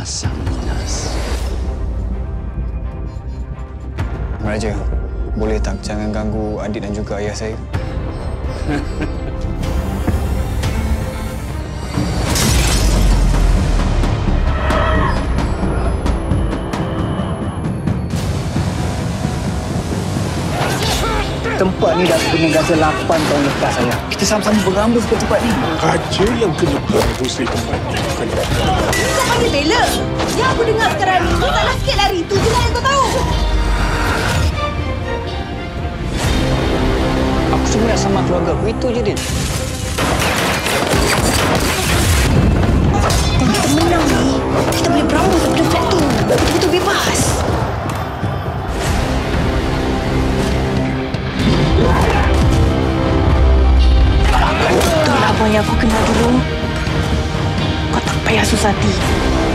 Pasang minus. Raja, boleh tak jangan ganggu adik dan juga ayah saya? Tempat ni dah kena gaza 8 tahun lepas saya. Kita sama-sama berambus ke tempat ni. Raja yang kena berambus di tempat ni bukan raja. Kau panggil bela. Yang aku dengar sekarang ni, kau salah sikit lari. Itu je lah yang kau tahu. Aku cuma nak sama keluarga aku, itu je, Din. Kalau kita menang ni, kita boleh berambus daripada flat tu. Betul-betul bebas. Itulah abang yang aku kenal dulu. Kau tak payah susah hati.